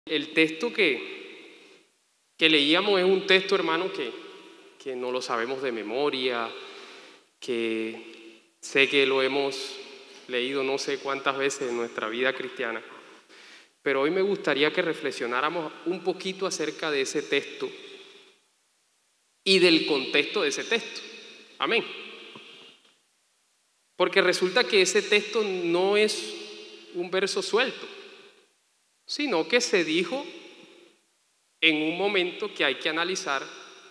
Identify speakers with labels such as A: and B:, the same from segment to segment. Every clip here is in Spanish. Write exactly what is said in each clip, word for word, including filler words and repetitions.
A: El texto que, que leíamos es un texto, hermano, que, que no lo sabemos de memoria, que sé que lo hemos leído no sé cuántas veces en nuestra vida cristiana, pero hoy me gustaría que reflexionáramos un poquito acerca de ese texto y del contexto de ese texto. Amén. Porque resulta que ese texto no es un verso suelto, sino que se dijo en un momento que hay que analizar.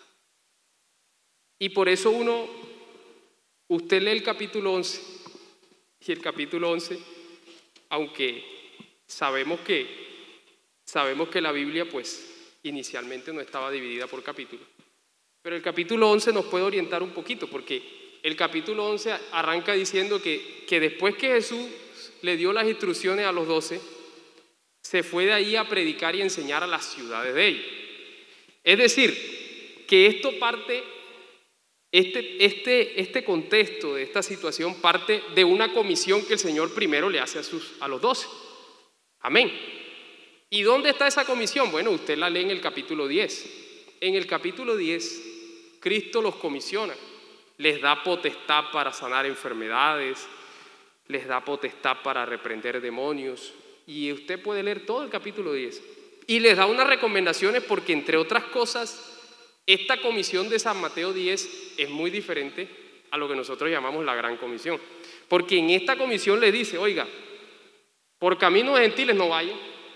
A: Y por eso uno, usted lee el capítulo once, y el capítulo once, aunque sabemos que, sabemos que la Biblia pues inicialmente no estaba dividida por capítulos, pero el capítulo once nos puede orientar un poquito, porque el capítulo once arranca diciendo que, que después que Jesús le dio las instrucciones a los doce, se fue de ahí a predicar y enseñar a las ciudades de ellos. Es decir, que esto parte, este, este, este contexto de esta situación parte de una comisión que el Señor primero le hace a, sus, a los doce. Amén. ¿Y dónde está esa comisión? Bueno, usted la lee en el capítulo diez. En el capítulo diez, Cristo los comisiona, les da potestad para sanar enfermedades, les da potestad para reprender demonios. Y usted puede leer todo el capítulo diez. Y les da unas recomendaciones porque, entre otras cosas, esta comisión de San Mateo diez es muy diferente a lo que nosotros llamamos la Gran Comisión. Porque en esta comisión le dice, oiga, por caminos gentiles no vayan.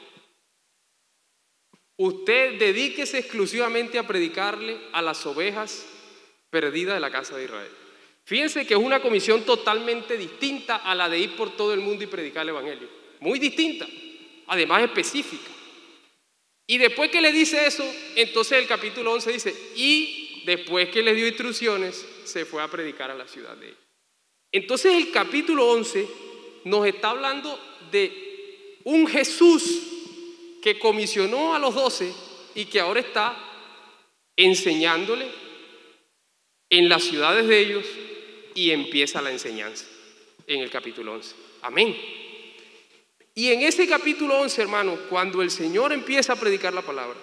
A: Usted dedíquese exclusivamente a predicarle a las ovejas perdidas de la casa de Israel. Fíjense que es una comisión totalmente distinta a la de ir por todo el mundo y predicar el evangelio. Muy distinta, además específica. Y después que le dice eso, entonces el capítulo once dice, y después que les dio instrucciones, se fue a predicar a la ciudad de ellos. Entonces el capítulo once nos está hablando de un Jesús que comisionó a los doce y que ahora está enseñándole en las ciudades de ellos, y empieza la enseñanza en el capítulo once. Amén. Y en ese capítulo once, hermano, cuando el Señor empieza a predicar la palabra,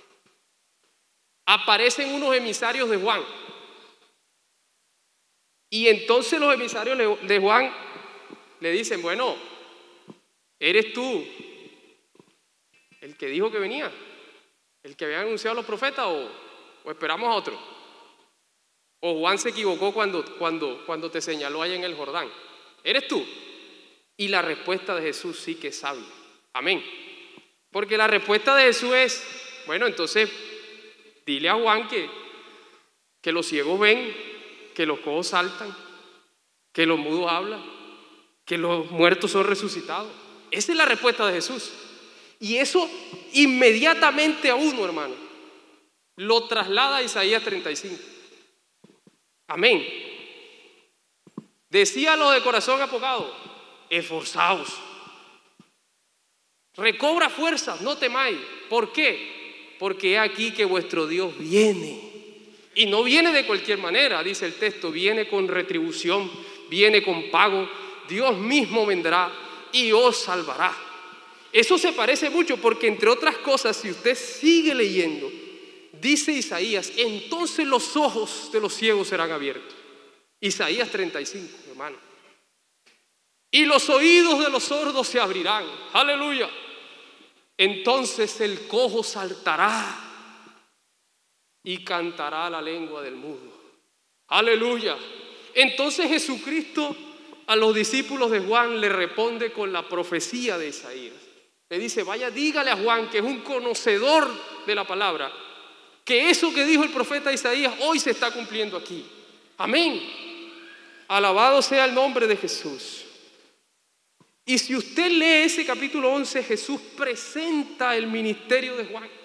A: aparecen unos emisarios de Juan. Y entonces los emisarios de Juan le dicen, bueno, ¿eres tú el que dijo que venía? ¿El que había anunciado a los profetas o, o esperamos a otro? ¿O Juan se equivocó cuando, cuando, cuando te señaló allá en el Jordán? ¿Eres tú? Y la respuesta de Jesús sí que es sabia. Amén. Porque la respuesta de Jesús es, bueno, entonces dile a Juan que, que los ciegos ven, que los cojos saltan, que los mudos hablan, que los muertos son resucitados. Esa es la respuesta de Jesús. Y eso inmediatamente a uno, hermano, lo traslada a Isaías treinta y cinco. Amén. Decía los de corazón apocado, esforzaos, recobra fuerzas, no temáis. ¿Por qué? Porque he aquí que vuestro Dios viene. Y no viene de cualquier manera, dice el texto, viene con retribución, viene con pago. Dios mismo vendrá y os salvará. Eso se parece mucho porque, entre otras cosas, si usted sigue leyendo, dice Isaías, entonces los ojos de los ciegos serán abiertos. Isaías treinta y cinco, hermano. Y los oídos de los sordos se abrirán. Aleluya. Entonces el cojo saltará y cantará la lengua del mudo. Aleluya. Entonces Jesucristo a los discípulos de Juan le responde con la profecía de Isaías. Le dice, vaya, dígale a Juan, que es un conocedor de la palabra, que eso que dijo el profeta Isaías hoy se está cumpliendo aquí. Amén. Alabado sea el nombre de Jesús. Y si usted lee ese capítulo once, Jesús presenta el ministerio de Juan.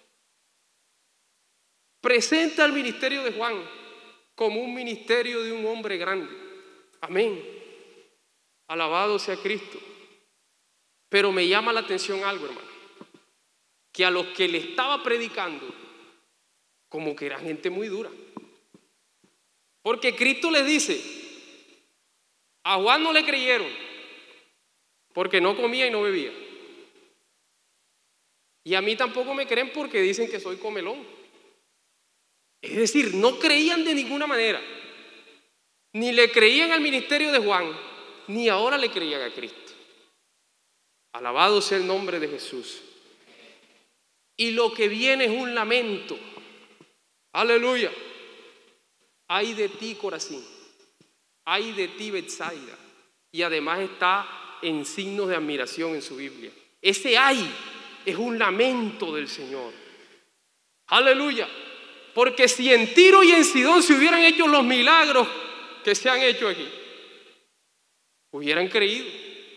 A: Presenta el ministerio de Juan como un ministerio de un hombre grande. Amén. Alabado sea Cristo. Pero me llama la atención algo, hermano, que a los que le estaba predicando, como que era gente muy dura. Porque Cristo les dice, a Juan no le creyeron porque no comía y no bebía. Y a mí tampoco me creen porque dicen que soy comelón. Es decir, no creían de ninguna manera. Ni le creían al ministerio de Juan, ni ahora le creían a Cristo. Alabado sea el nombre de Jesús. Y lo que viene es un lamento. Aleluya. Ay de ti, Corazín. Ay de ti, Betsaida. Y además está en signos de admiración en su Biblia. Ese ay es un lamento del Señor. Aleluya. Porque si en Tiro y en Sidón se hubieran hecho los milagros que se han hecho aquí, hubieran creído.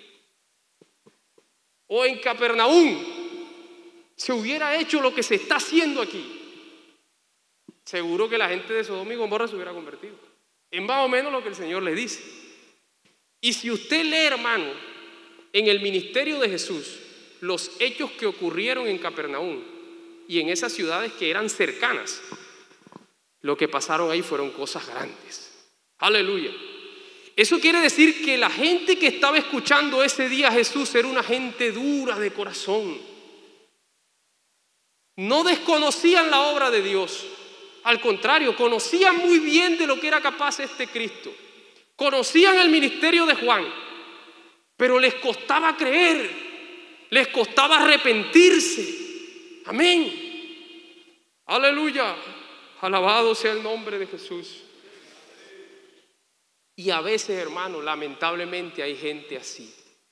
A: O en Capernaum se hubiera hecho lo que se está haciendo aquí, seguro que la gente de Sodoma y Gomorra se hubiera convertido. Es más o menos lo que el Señor les dice. Y si usted lee, hermano, en el ministerio de Jesús, los hechos que ocurrieron en Capernaum y en esas ciudades que eran cercanas, lo que pasaron ahí fueron cosas grandes. Aleluya. Eso quiere decir que la gente que estaba escuchando ese día a Jesús era una gente dura de corazón. No desconocían la obra de Dios. Al contrario, conocían muy bien de lo que era capaz este Cristo. Conocían el ministerio de Juan, pero les costaba creer, les costaba arrepentirse. Amén. Aleluya. Alabado sea el nombre de Jesús. Y a veces, hermano, lamentablemente hay gente así.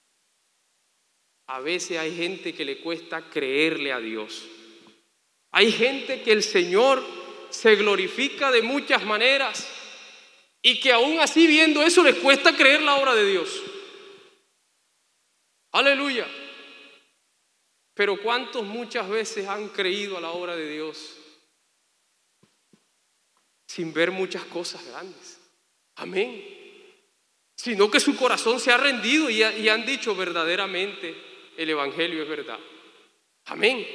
A: A veces hay gente que le cuesta creerle a Dios. Hay gente que el Señor se glorifica de muchas maneras y que aún así viendo eso les cuesta creer la obra de Dios. Aleluya. Pero ¿cuántos muchas veces han creído a la obra de Dios sin ver muchas cosas grandes? Amén. Sino que su corazón se ha rendido y, ha, y han dicho verdaderamente el Evangelio es verdad. Amén.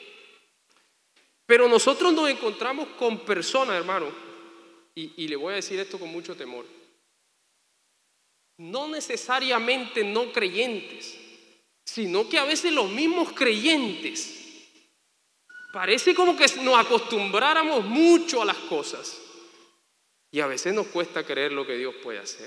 A: Pero nosotros nos encontramos con personas, hermano, y, y le voy a decir esto con mucho temor, no necesariamente no creyentes, sino que a veces los mismos creyentes parece como que nos acostumbráramos mucho a las cosas y a veces nos cuesta creer lo que Dios puede hacer.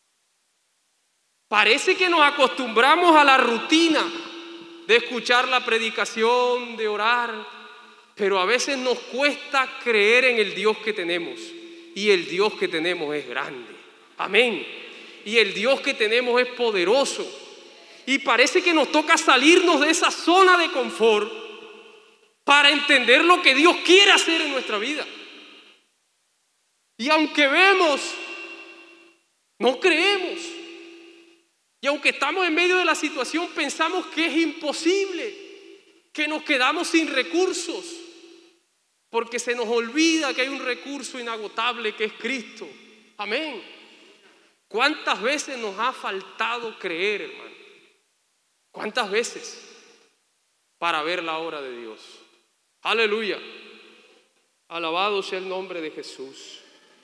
A: Parece que nos acostumbramos a la rutina de escuchar la predicación, de orar, pero a veces nos cuesta creer en el Dios que tenemos. Y el Dios que tenemos es grande. Amén. Y el Dios que tenemos es poderoso. Y parece que nos toca salirnos de esa zona de confort para entender lo que Dios quiere hacer en nuestra vida. Y aunque vemos, no creemos. Y aunque estamos en medio de la situación, pensamos que es imposible, que nos quedamos sin recursos, porque se nos olvida que hay un recurso inagotable que es Cristo. Amén. ¿Cuántas veces nos ha faltado creer, hermano? ¿Cuántas veces? Para ver la obra de Dios. Aleluya. Alabado sea el nombre de Jesús.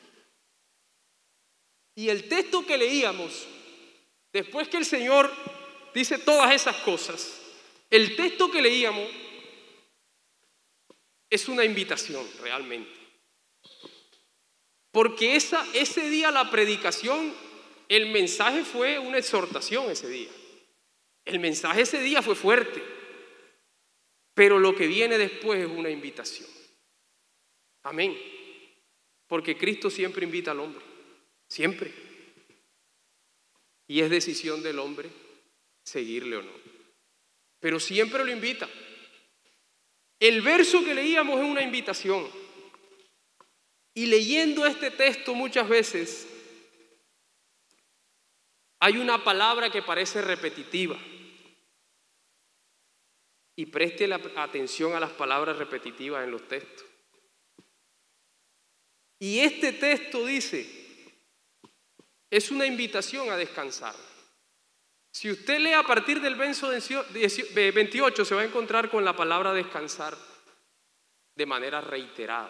A: Y el texto que leíamos, después que el Señor dice todas esas cosas, el texto que leíamos es una invitación realmente. Porque esa, ese día la predicación, el mensaje fue una exhortación ese día. El mensaje ese día fue fuerte. Pero lo que viene después es una invitación. Amén. Porque Cristo siempre invita al hombre. Siempre. Y es decisión del hombre seguirle o no. Pero siempre lo invita. El verso que leíamos es una invitación. Y leyendo este texto muchas veces hay una palabra que parece repetitiva. Y preste la atención a las palabras repetitivas en los textos. Y este texto dice, es una invitación a descansar. Si usted lee a partir del verso veintiocho, se va a encontrar con la palabra descansar de manera reiterada.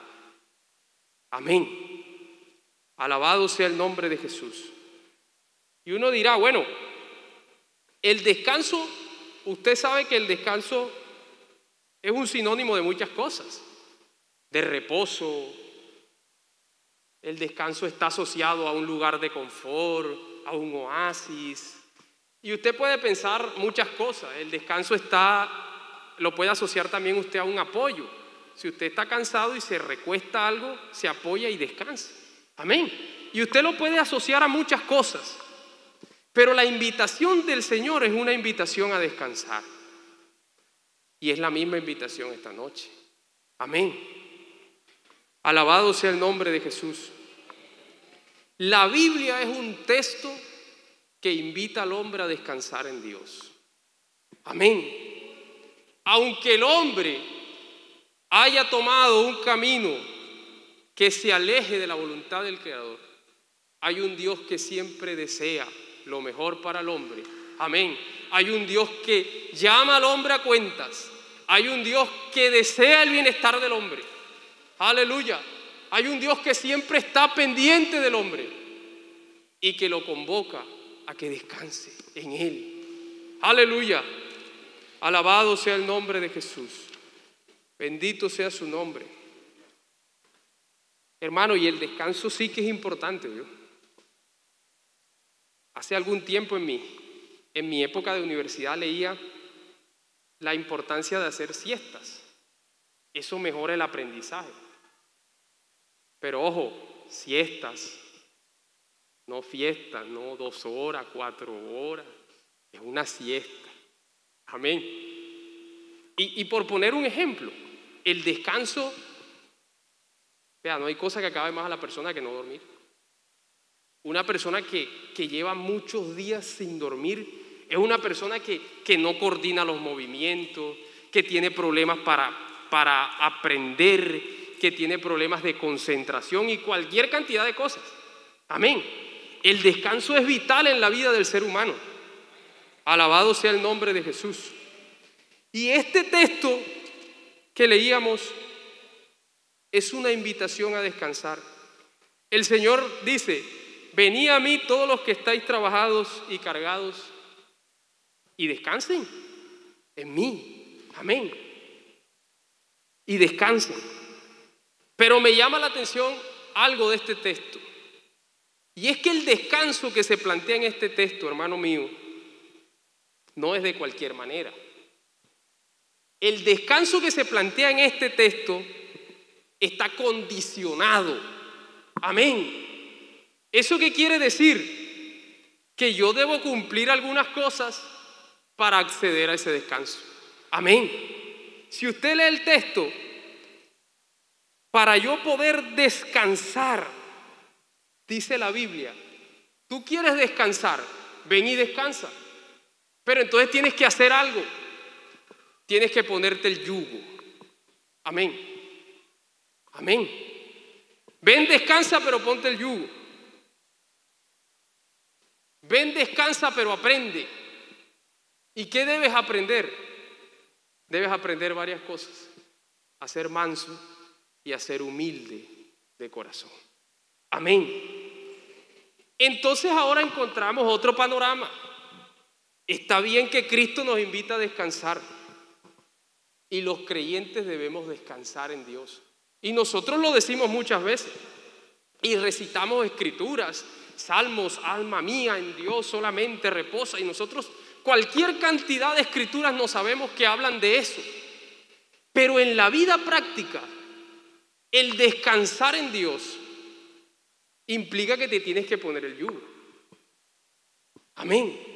A: Amén. Alabado sea el nombre de Jesús. Y uno dirá, bueno, el descanso, usted sabe que el descanso es un sinónimo de muchas cosas, de reposo. El descanso está asociado a un lugar de confort, a un oasis. Y usted puede pensar muchas cosas. El descanso está, lo puede asociar también usted a un apoyo. Si usted está cansado y se recuesta algo, se apoya y descansa. Amén. Y usted lo puede asociar a muchas cosas. Pero la invitación del Señor es una invitación a descansar. Y es la misma invitación esta noche. Amén. Alabado sea el nombre de Jesús. La Biblia es un texto que invita al hombre a descansar en Dios. Amén. Aunque el hombre haya tomado un camino que se aleje de la voluntad del Creador, hay un Dios que siempre desea lo mejor para el hombre. Amén. Hay un Dios que llama al hombre a cuentas. Hay un Dios que desea el bienestar del hombre. Aleluya. Hay un Dios que siempre está pendiente del hombre y que lo convoca a que descanse en Él. Aleluya. Alabado sea el nombre de Jesús. Bendito sea su nombre. Hermano, y el descanso sí que es importante, ¿vio? Hace algún tiempo en mi, en mi época de universidad leía la importancia de hacer siestas. Eso mejora el aprendizaje. Pero ojo, siestas, no fiestas, no dos horas, cuatro horas, es una siesta. Amén. Y, y por poner un ejemplo, el descanso, vea, no hay cosa que acabe más a la persona que no dormir. Una persona que, que lleva muchos días sin dormir es una persona que, que no coordina los movimientos, que tiene problemas para, para aprender, que tiene problemas de concentración y cualquier cantidad de cosas. Amén. El descanso es vital en la vida del ser humano. Alabado sea el nombre de Jesús. Y este texto que leíamos es una invitación a descansar. El Señor dice: venid a mí todos los que estáis trabajados y cargados y descansen en mí. Amén. Y descansen. Pero me llama la atención algo de este texto. Y es que el descanso que se plantea en este texto, hermano mío, no es de cualquier manera. El descanso que se plantea en este texto está condicionado. Amén. ¿Eso qué quiere decir? Que yo debo cumplir algunas cosas para acceder a ese descanso. Amén. Si usted lee el texto, para yo poder descansar, dice la Biblia, tú quieres descansar, ven y descansa. Pero entonces tienes que hacer algo. Tienes que ponerte el yugo. Amén. Amén. Ven, descansa, pero ponte el yugo. Ven, descansa, pero aprende. ¿Y qué debes aprender? Debes aprender varias cosas. A ser manso y a ser humilde de corazón. Amén. Entonces ahora encontramos otro panorama. Está bien que Cristo nos invita a descansar. Y los creyentes debemos descansar en Dios. Y nosotros lo decimos muchas veces. Y recitamos escrituras, salmos, alma mía, en Dios solamente reposa. Y nosotros cualquier cantidad de escrituras no sabemos que hablan de eso. Pero en la vida práctica, el descansar en Dios implica que te tienes que poner el yugo. Amén.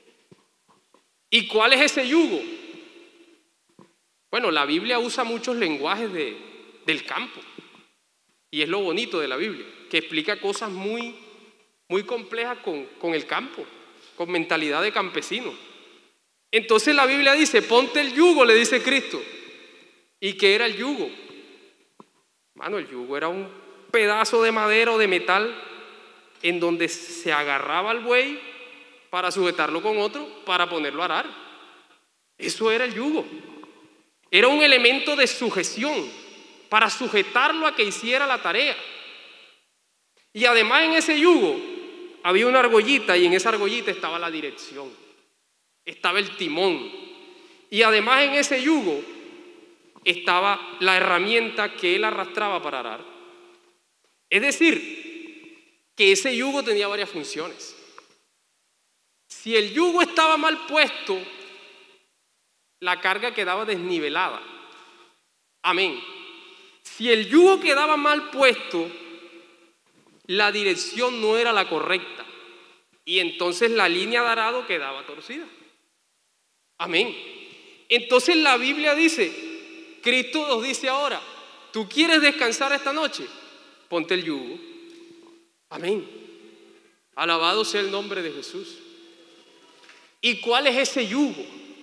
A: ¿Y cuál es ese yugo? Bueno, la Biblia usa muchos lenguajes de, del campo. Y es lo bonito de la Biblia, que explica cosas muy, muy complejas con, con el campo, con mentalidad de campesino. Entonces la Biblia dice, ponte el yugo, le dice Cristo. ¿Y qué era el yugo? Mano, el yugo era un pedazo de madera o de metal en donde se agarraba al buey para sujetarlo con otro, para ponerlo a arar. Eso era el yugo. Era un elemento de sujeción para sujetarlo a que hiciera la tarea. Y además en ese yugo había una argollita y en esa argollita estaba la dirección, estaba el timón. Y además en ese yugo estaba la herramienta que él arrastraba para arar. Es decir, que ese yugo tenía varias funciones. Si el yugo estaba mal puesto, la carga quedaba desnivelada. Amén. Si el yugo quedaba mal puesto, la dirección no era la correcta. Y entonces la línea de arado quedaba torcida. Amén. Entonces la Biblia dice, Cristo nos dice ahora, ¿tú quieres descansar esta noche? Ponte el yugo. Amén. Alabado sea el nombre de Jesús. ¿Y cuál es ese yugo?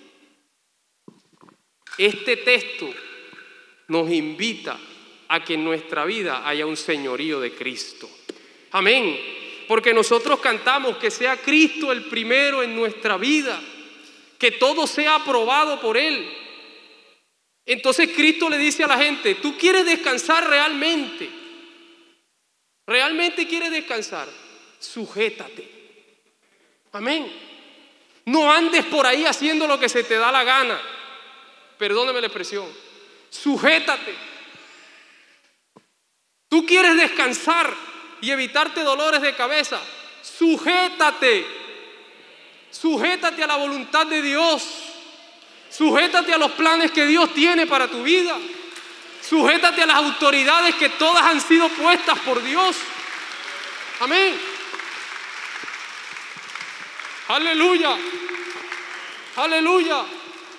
A: Este texto nos invita a que en nuestra vida haya un señorío de Cristo. Amén. Porque nosotros cantamos que sea Cristo el primero en nuestra vida, que todo sea aprobado por Él. Entonces Cristo le dice a la gente, ¿tú quieres descansar realmente? ¿Realmente quieres descansar? Sujétate. Amén. No andes por ahí haciendo lo que se te da la gana. Perdóneme la expresión. Sujétate. ¿Tú quieres descansar y evitarte dolores de cabeza? Sujétate. Sujétate a la voluntad de Dios. Sujétate a los planes que Dios tiene para tu vida. Sujétate a las autoridades que todas han sido puestas por Dios. Amén. Aleluya. Aleluya.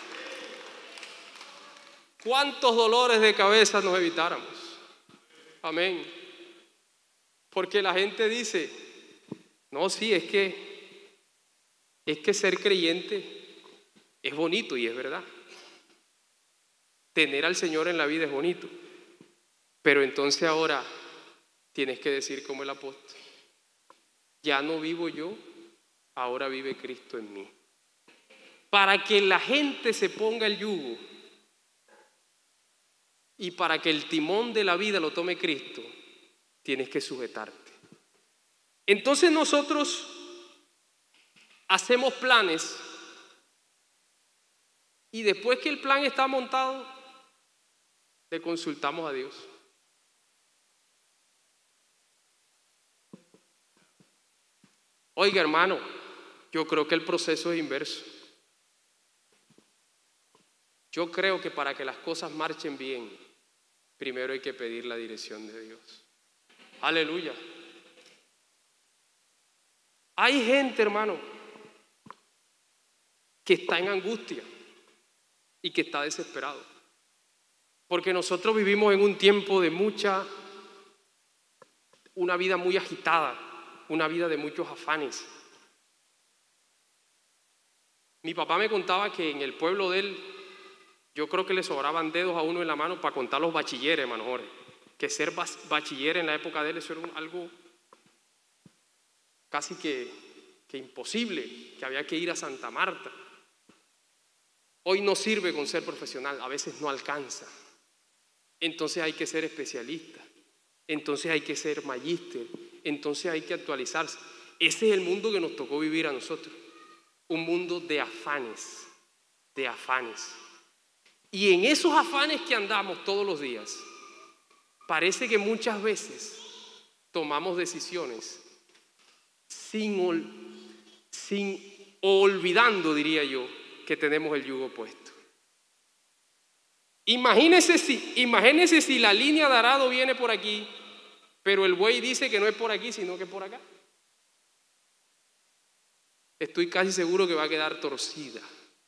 A: ¿Cuántos dolores de cabeza nos evitáramos? Amén. Porque la gente dice, no, sí, es que, es que ser creyente es bonito y es verdad. Tener al Señor en la vida es bonito. Pero entonces ahora tienes que decir como el apóstol, ya no vivo yo, ahora vive Cristo en mí. Para que la gente se ponga el yugo y para que el timón de la vida lo tome Cristo, tienes que sujetarte. Entonces nosotros hacemos planes y después que el plan está montado, le consultamos a Dios. Oiga, hermano, yo creo que el proceso es inverso. Yo creo que para que las cosas marchen bien, primero hay que pedir la dirección de Dios. Aleluya. Hay gente, hermano, que está en angustia y que está desesperado. Porque nosotros vivimos en un tiempo de mucha, una vida muy agitada, una vida de muchos afanes. Mi papá me contaba que en el pueblo de él, yo creo que le sobraban dedos a uno en la mano para contar los bachilleres, hermano Jorge. Que ser bachiller en la época de él, eso era un, algo casi que, que imposible, que había que ir a Santa Marta. Hoy no sirve con ser profesional, a veces no alcanza. Entonces hay que ser especialista, entonces hay que ser magíster, entonces hay que actualizarse. Ese es el mundo que nos tocó vivir a nosotros, un mundo de afanes, de afanes. Y en esos afanes que andamos todos los días, parece que muchas veces tomamos decisiones sin, ol, sin olvidando, diría yo, que tenemos el yugo puesto. Imagínese si, imagínese si la línea de arado viene por aquí, pero el buey dice que no es por aquí, sino que es por acá. Estoy casi seguro que va a quedar torcida.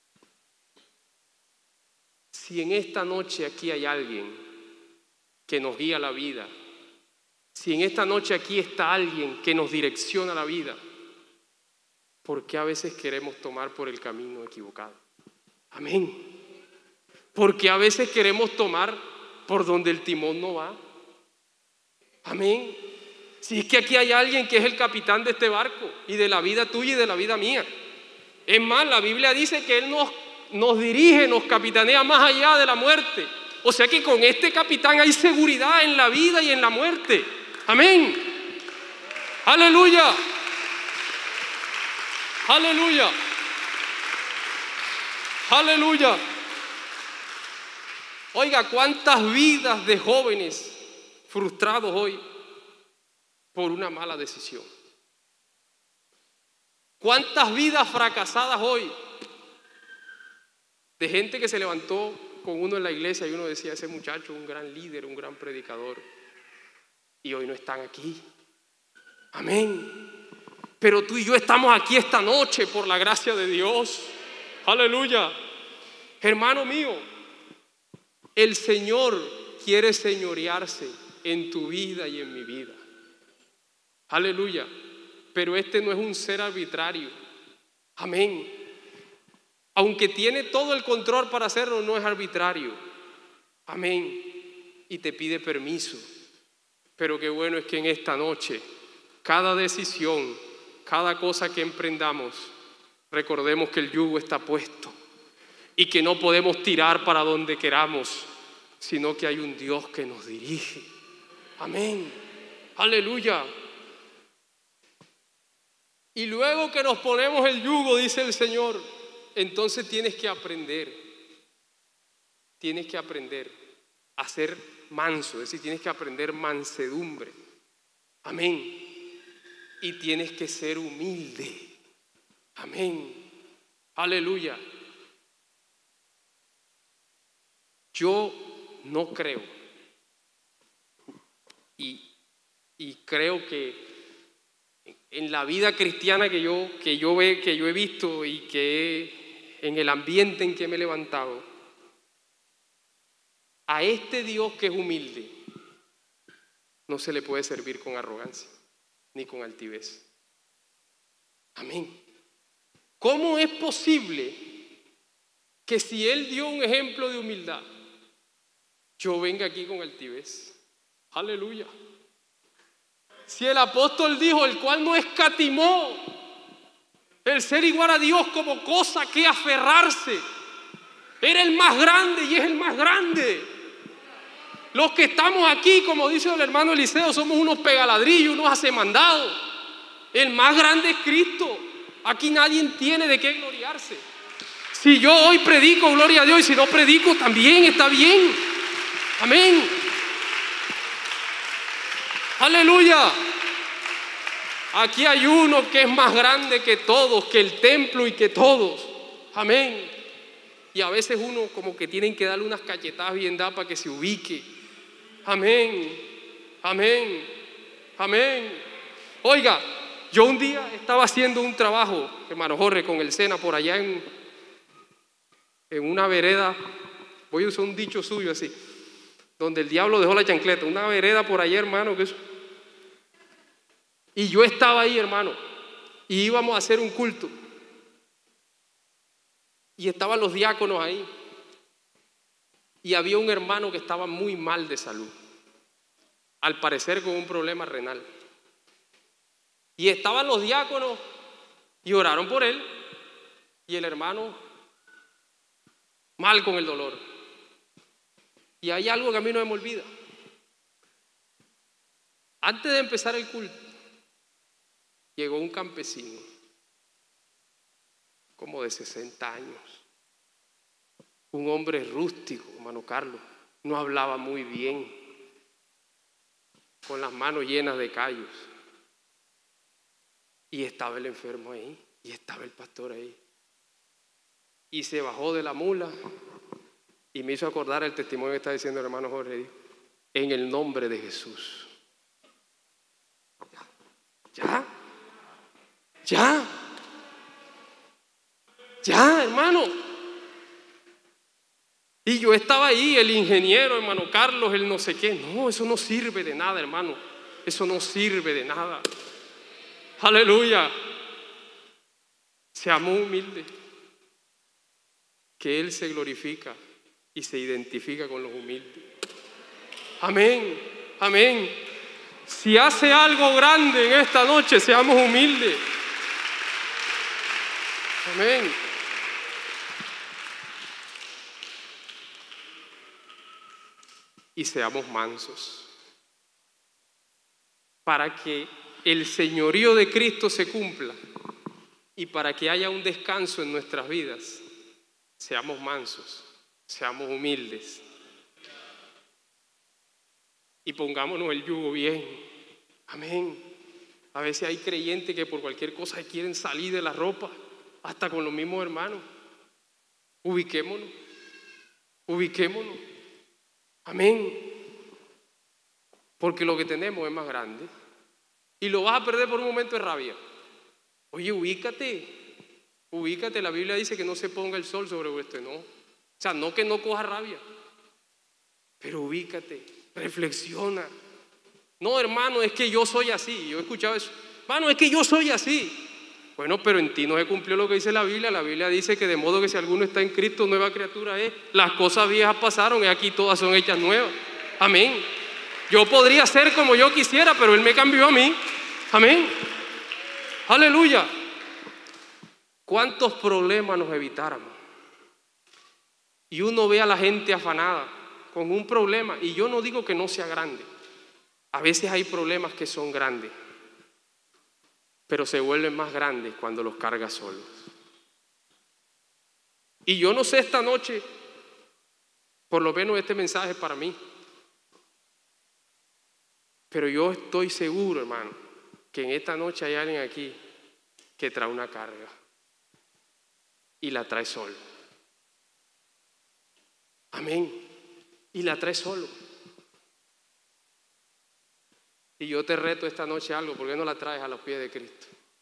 A: Si en esta noche aquí hay alguien que nos guía la vida, si en esta noche aquí está alguien que nos direcciona la vida, ¿por qué a veces queremos tomar por el camino equivocado? Amén. Porque a veces queremos tomar por donde el timón no va. Amén. Si es que aquí hay alguien que es el capitán de este barco y de la vida tuya y de la vida mía. Es más, la Biblia dice que Él nos, nos dirige, nos capitanea más allá de la muerte. O sea que con este capitán hay seguridad en la vida y en la muerte. Amén. Aleluya. Aleluya. Aleluya. Oiga, ¿cuántas vidas de jóvenes frustrados hoy por una mala decisión? ¿Cuántas vidas fracasadas hoy de gente que se levantó con uno en la iglesia y uno decía, ese muchacho, un gran líder, un gran predicador, y hoy no están aquí? Amén. Pero tú y yo estamos aquí esta noche por la gracia de Dios. Aleluya. Hermano mío, el Señor quiere señorearse en tu vida y en mi vida. Aleluya. Pero este no es un ser arbitrario. Amén. Aunque tiene todo el control para hacerlo, no es arbitrario. Amén. Y te pide permiso. Pero qué bueno es que en esta noche, cada decisión, cada cosa que emprendamos, recordemos que el yugo está puesto y que no podemos tirar para donde queramos, sino que hay un Dios que nos dirige. Amén. Aleluya. Y luego que nos ponemos el yugo, dice el Señor, entonces tienes que aprender, tienes que aprender a ser manso, es decir, tienes que aprender mansedumbre. Amén. Y tienes que ser humilde. Amén. Aleluya. Yo no creo, y, y creo que en la vida cristiana que yo, que, yo ve, que yo he visto y que he, en el ambiente en que me he levantado, a este Dios que es humilde no se le puede servir con arrogancia ni con altivez. Amén. ¿Cómo es posible que si Él dio un ejemplo de humildad, yo venga aquí con altivez? Aleluya. Si el apóstol dijo, el cual no escatimó el ser igual a Dios como cosa que aferrarse, era el más grande y es el más grande. Los que estamos aquí, como dice el hermano Eliseo, somos unos pegaladrillos, unos hacemandados. El más grande es Cristo. Aquí nadie tiene de qué gloriarse. Si yo hoy predico, gloria a Dios, y si no predico, también está bien. Amén. Aleluya. Aquí hay uno que es más grande que todos, que el templo y que todos. Amén. Y a veces uno como que tienen que darle unas cachetadas bien dadas para que se ubique. Amén. Amén. Amén. Oiga, yo un día estaba haciendo un trabajo, hermano Jorge, con el Sena por allá en, en una vereda. Voy a usar un dicho suyo así, donde el diablo dejó la chancleta, una vereda por allá, hermano, que eso. Y yo estaba ahí, hermano, y íbamos a hacer un culto. Y estaban los diáconos ahí. Y había un hermano que estaba muy mal de salud, al parecer con un problema renal. Y estaban los diáconos y oraron por él. Y el hermano mal con el dolor. Y hay algo que a mí no me olvida. Antes de empezar el culto, llegó un campesino, como de sesenta años. Un hombre rústico, hermano Carlos. No hablaba muy bien, con las manos llenas de callos. Y estaba el enfermo ahí, y estaba el pastor ahí. Y se bajó de la mula y me hizo acordar el testimonio que está diciendo el hermano Jorge. En el nombre de Jesús. ¿Ya? ¿Ya? ¿Ya, hermano? Y yo estaba ahí, el ingeniero, hermano Carlos, el no sé qué. No, eso no sirve de nada, hermano. Eso no sirve de nada. Aleluya. Seamos humildes. Que Él se glorifica y se identifica con los humildes. Amén. Amén. Si hace algo grande en esta noche, seamos humildes. Amén. Y seamos mansos. Para que el señorío de Cristo se cumpla y para que haya un descanso en nuestras vidas, seamos mansos, seamos humildes. y pongámonos el yugo bien. Amén. A veces hay creyentes que por cualquier cosa quieren salir de la ropa, hasta con los mismos hermanos. Ubiquémonos, ubiquémonos. Amén. Porque lo que tenemos es más grande. Y lo vas a perder por un momento de rabia. Oye, ubícate. Ubícate. La Biblia dice que no se ponga el sol sobre vuestro enojo. O sea, no que no coja rabia. Pero ubícate. Reflexiona. No, hermano, es que yo soy así. Yo he escuchado eso. Hermano, es que yo soy así. Bueno, pero en ti no se cumplió lo que dice la Biblia. La Biblia dice que de modo que si alguno está en Cristo, nueva criatura es. Las cosas viejas pasaron y aquí todas son hechas nuevas. Amén. Yo podría ser como yo quisiera, pero Él me cambió a mí. Amén. Aleluya. ¿Cuántos problemas nos evitáramos? Y uno ve a la gente afanada con un problema. Y yo no digo que no sea grande. A veces hay problemas que son grandes, pero se vuelven más grandes cuando los cargas solos. Y yo no sé esta noche, por lo menos este mensaje es para mí, pero yo estoy seguro, hermano, que en esta noche hay alguien aquí que trae una carga y la trae solo. Amén. Y la trae solo. Y yo te reto esta noche algo, ¿por qué no la traes a los pies de Cristo?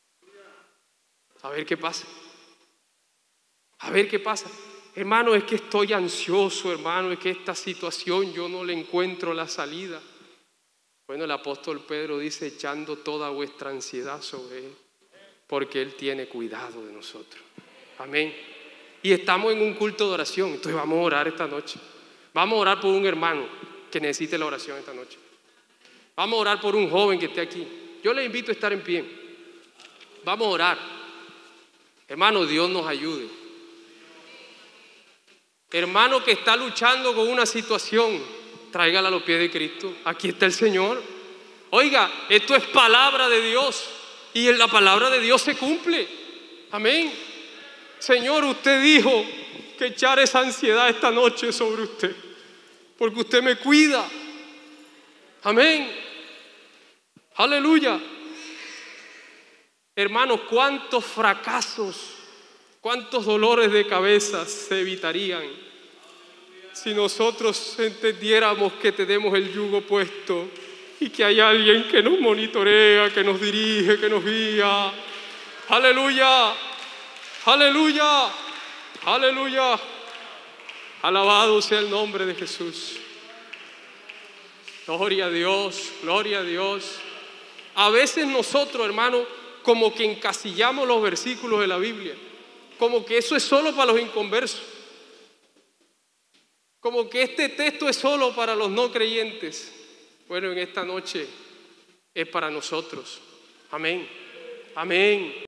A: A ver qué pasa. A ver qué pasa. Hermano, es que estoy ansioso, hermano, es que esta situación yo no le encuentro la salida. Bueno, el apóstol Pedro dice, echando toda vuestra ansiedad sobre Él, porque Él tiene cuidado de nosotros. Amén. Y estamos en un culto de oración, entonces vamos a orar esta noche. Vamos a orar por un hermano que necesite la oración esta noche. Vamos a orar por un joven que esté aquí. Yo le invito a estar en pie. Vamos a orar. Hermano, Dios nos ayude. Hermano que está luchando con una situación, tráigala a los pies de Cristo. Aquí está el Señor. Oiga, esto es palabra de Dios. Y en la palabra de Dios se cumple. Amén. Señor, usted dijo que echar esa ansiedad esta noche sobre usted, porque usted me cuida. Amén. Aleluya. Hermanos, cuántos fracasos, cuántos dolores de cabeza se evitarían si nosotros entendiéramos que tenemos el yugo puesto y que hay alguien que nos monitorea, que nos dirige, que nos guía. Aleluya. Aleluya. Aleluya. Alabado sea el nombre de Jesús. Gloria a Dios, gloria a Dios. A veces nosotros, hermanos, como que encasillamos los versículos de la Biblia, como que eso es solo para los inconversos, como que este texto es solo para los no creyentes. Bueno, en esta noche es para nosotros. Amén. Amén.